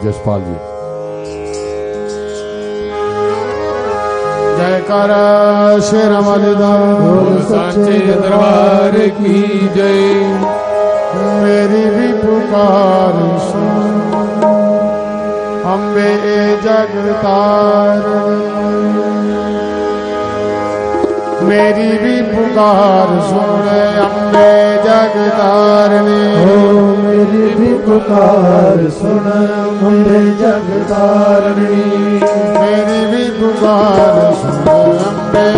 जसपाल जी। जयकार शेरवालीदास सच्चे दरबार की जय। मेरी भी पुकार सुन अम्बे जगतारिणी, मेरी भी पुकार सुन अम्बे जगतारिणी। मेरी भी पुकार सुन अम्बे जगतारिणी, मेरी भी पुकार सुन अम्बे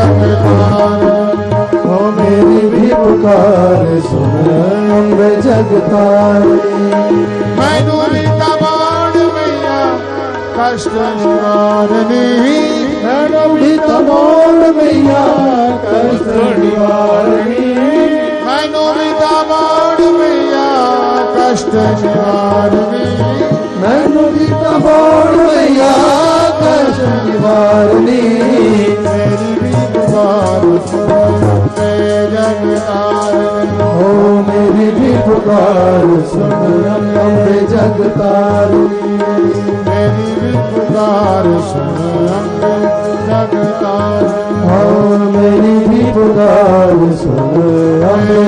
जगतारिणी। ओ मेरी भी पुकार सुन अम्बे जगतारिणी। मैनू भी तबाड़ मैया कष्ट निवारणी, मैनू भी तबाड़ मैया कष्ट निवारणी। मैनू भी तबाड़ मैया कष्ट निवारणी। मैनू भी तबाड़ मैया कष्ट निवारणी। मेरी भी पुकार सुन अम्बे जगतारिणी। ओ मेरी भी पुकार सुन अम्बे जगतारिणी। मेरी भी पुकार सुन अम्बे जगतारिणी। ओ मेरी भी पुकार सुन अम्बे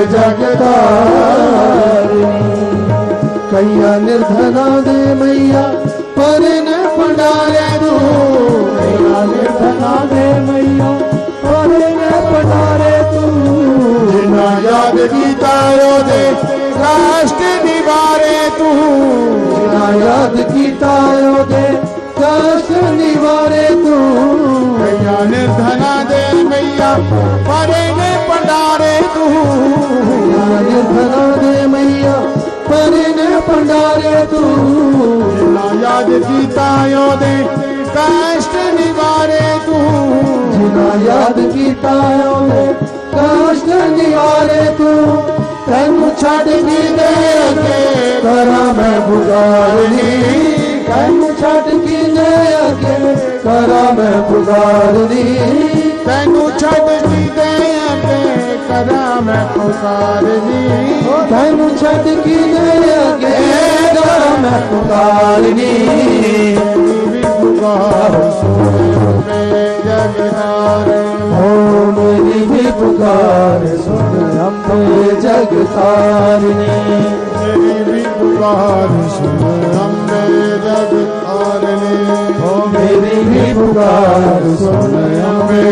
जगतारिणी। कैया निर्धना दे मैया पर न पंडारे तू, कैया निर्धना दे मैया पर न पंडारे तू। जिना याद गीता दे राष्ट्र निवारे तू, जिना याद कीता दे कष्ट निवारे तू। कैया निर्धना दे मैया परे ने पंडारे तू, कैया निर्धना दे मैया पर न पंडारे तू। जिना याद गीता दे कष्ट निवारे तू, जिना याद कीता दे कष्ट निवारे तू। तैनू छड़ की दे अगे करा मैं पुकारनी, तैनू छड़ की दे अगे करा मैं पुकारनी। तैनू छड़ की दे अगे करा मैं पुकारनी। तैनू छड़ की दे अगे करा मैं पुकारनी। मेरी पुकार सुन अम्बे जगतारिणी। ओ मेरी भी पुकार सुन अम्बे जगतारिणी। मेरी भी पुकार सुन अम्बे जगतारिणी। ओ मेरी भी पुकार सुन अम्बे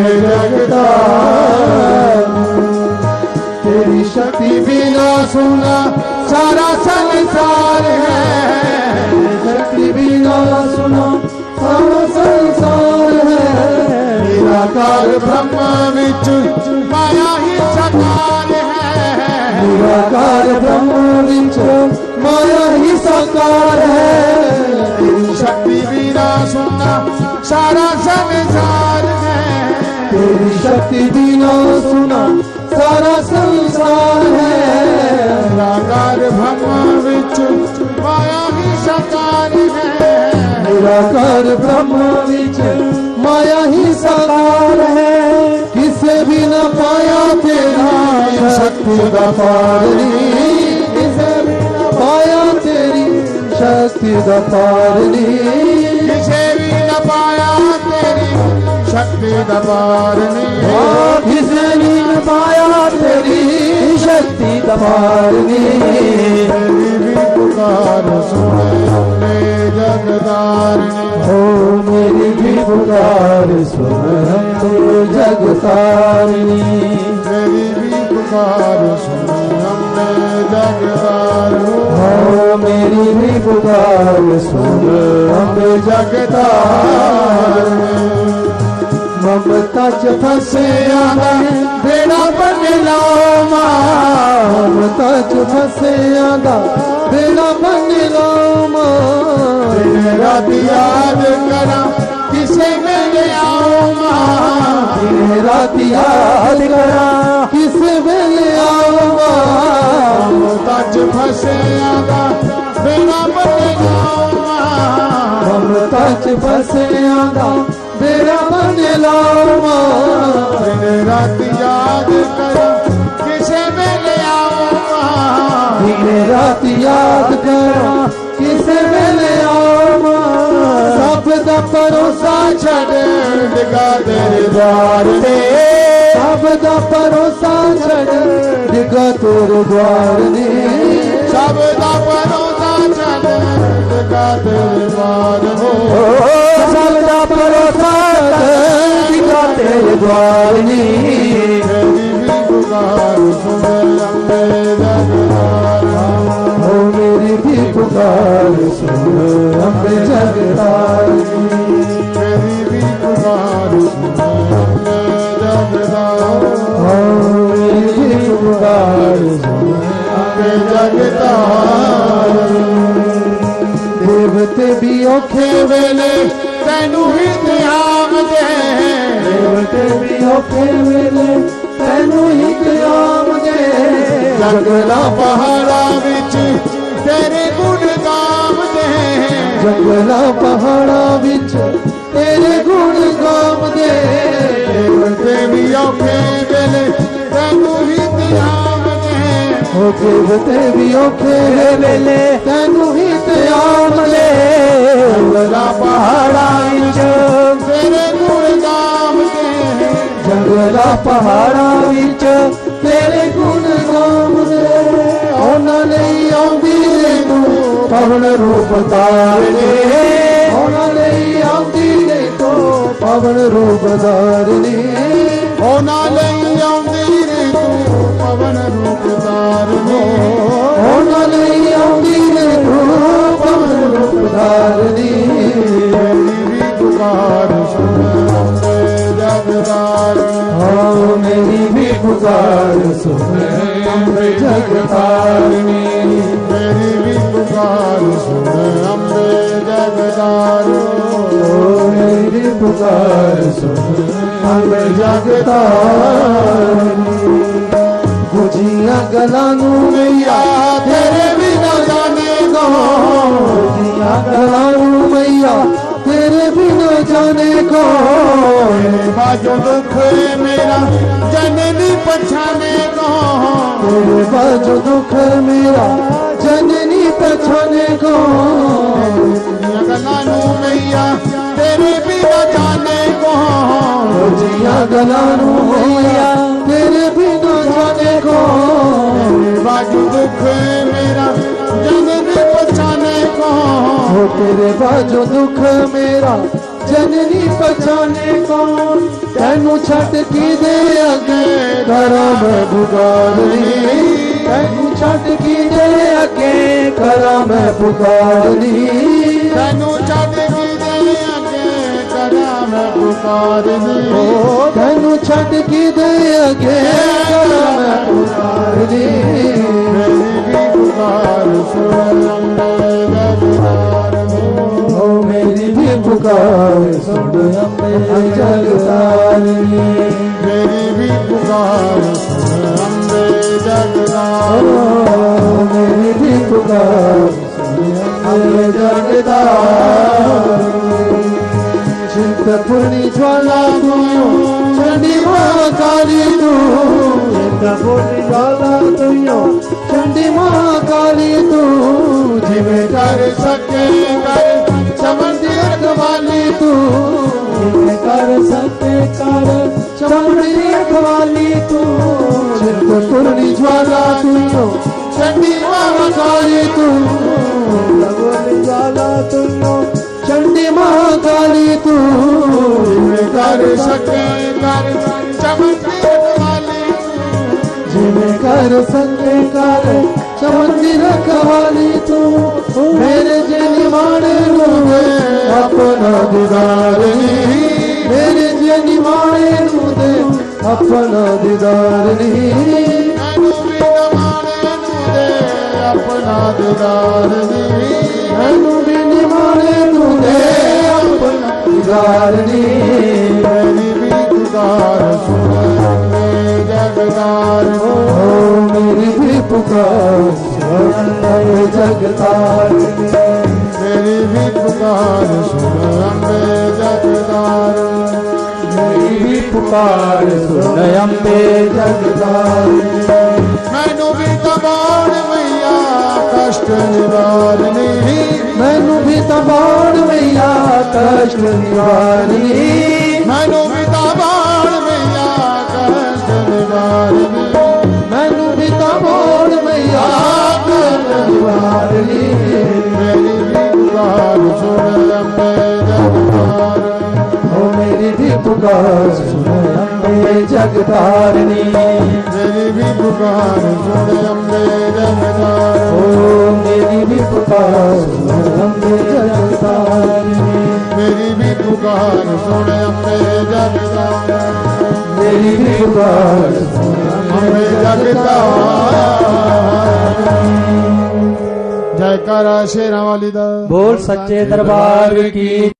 जगतारिणी। तेरी शक्ति बिना सुना सारा संसार है, तेरी शक्ति बिना सुना सारा संसार है। निराकार ब्रह्म विच माया ही साकार है, निराकार ब्रह्म विच माया ही साकार है। तेरी शक्ति बिना सुना सारा संसार है, तेरी शक्ति बिना सुना सारा संसार है। निराकार ब्रह्म विच माया ही साकार है, निराकार ब्रह्म विच माया ही साकार है। किसे भी न पाया तेरी शक्ति दा पारनी, किसे भी न पाया तेरी शक्ति दा पारनी। किसे भी न पाया तेरी शक्ति दा पारनी। किसे भी न पाया तेरी शक्ति दा पारनी। मेरी भी पुकार सुन अम्बे जगतारिणी। ओ मेरी भी पुकार सुन अम्बे जगतारिणी। मेरी भी पुकार सुन अम्बे जगतारिणी। ओ मेरी भी पुकार सुन अम्बे जगतारिणी। ममता च फसे आंदा बेड़ा बन लाओ मां, ममता च फसे आंदा बेड़ा बन लाओ मां। दिन रात याद करा किसे वेले आओ मां, दिन रात याद करा किस वेले आओ मां। ममता च फसे आंदा बेड़ा बन लाओ मां, ममता च फसे आंदा बेड़ा बन लाओ मां। दिन रात याद करा किसे वेले आओ मां, दिन रात याद करा किस वेले आओ भरोसा छड़ डिगा तेरे द्वार ने सब दा भरोसा छड़ डिगा तेरे द्वार ने सब दा भरोसा छड़ डिगा तेरे द्वार हो सब दा भरोसा छड़ डिगा तेरे द्वार ने मेरी भी पुकार सुन अम्बे जगदार मेरी भी पुकार सुन अम्बे जगदार मेरी भी पुकार सुन अम्बे जगदार देवते भी औखे वेले तैनू ही ध्यान दे देवते भी औखे वेले तैनू ही ध्यान दे जंगला पहाड़ा विच तेरे गुण गावदे जंगला पहाड़ा विच तेरे गुण गावदे देवते भी औखे वेले तैनू ही ध्यावदे ओ देवते भी औखे वेले तैनू ही ध्यान दे जंगला पहाड़ा विच तेरे गुण गावदे जंगला पहाड़ा विच तेरे गुण गावदे ਉਹਨਾਂ ਲਈ ਆਉਂਦੀ ਨੇ ਤੂੰ ਪਵਨ ਰੂਪ ਧਾਰਨੇ ਉਹਨਾਂ ਲਈ ਆਉਂਦੀ ਨੇ ਤੂੰ ਪਵਨ ਰੂਪ ਧਾਰਨੇ ਉਹਨਾਂ ਲਈ ਆਉਂਦੀ ਰੇ ਤੂੰ ਪਵਨ ਰੂਪ ਧਾਰਨੇ ਉਹਨਾਂ ਲਈ ਆਉਂਦੀ ਨੇ ਤੂੰ ਪਵਨ ਰੂਪ ਧਾਰਨੇ ਮੇਰੀ ਵੀ ਪੁਕਾਰ ਸੁਣ ਅੰਬੇ ਜਗਦਾਰ आओ मेरी भी पुकार सुन अम्बे जगतारिणी मेरी भी पुकार सुन अम्बे जगदार ओ मेरी पुकार सुन अम्बे जगतारिणी गुजिया गलानू मैया तेरे बिना जाने कौन गुजिया गलानू मैया तेरे बिना जाने कौन बाजो दुख मेरा जननी पछाने कौन तेरे बाजो दुख मेरा जननी पछाने कौन गलानू मैया तेरे बिना जाने कौन जिया गलानू मैया तेरे बिना जाने कौन बाजू दुख मेरा जननी पछाने कौन तेरे बाजो दुख मेरा जननी पछाने कौन तैनू छट की दे अगे करा मैं पुकारनी तैनू छट की दे अगे करा मैं पुकारनी तैनू छट की दे अगे करा मैं पुकारनी तैनू छट की दे अगे करा मैं पुकारनी मेरी भी पुकार सुन अम्बे जगदार ओ मेरी भी पुकार सुन अम्बे जगतारिणी मेरी भी पुकार सुन अम्बे जगदार ओ मेरी भी पुकार सुन अम्बे जगतारिणी चिंतपूर्णी ज्वाला तू चंडी महाकाली तू चिंतपूर्णी ज्वाला तू चंडी महाकाली तू जिਵੇਂ कर सके कर चमन रखवाली तू जिਵੇਂ कर सके कर चमड़ी रखवाली तू चिंतपूर्णी ज्वाला तू चंडी महाकाली तू चिंतपूर्णी ज्वाला तू चंडी महाकाली तू जिਵੇਂ कर सके कर चमन रखवाली जिਵੇਂ कर सके कर चमंदी रखवाली तू मेरे जनी माने नू दे अपना दीदार नी मेरे जनी माने नू दे अपना दीदार नी मैनू भी नमाने नू दे अपना दीदार नी मैनू भी निमाने नू दे अपना दीदार नी मेरी भी पुकार सुन अम्बे जगदार ओ मेरी भी पुकार सुन अम्बे जगतार मेरी भी पुकार सुन अम्बे जगदार मेरी भी पुकार सुन अम्बे जगतार मैनू भी तबाड़ मैया कष्ट निवारनी मैनू भी तबाड़ मैया कष्ट निवारनी मैनू भी ताबाड़ मैया कष्ट निवारनी मैनू भी तबाड़ मैया कष्ट निवारनी मेरी भी पुकार सुन अम्बे जगतार ओ मेरी भी पुकार सुन अम्बे जगतारनी मेरी भी पुकार सुन अम्बे जगतार ओ मेरी भी पुकार सुन अम्बे जगतारनी मेरी भी पुकार सुन अम्बे जगतार मेरी भी पुकार सुन अम्बे जगतार जयकारा शेरां वाली दा बोल सच्चे दरबार की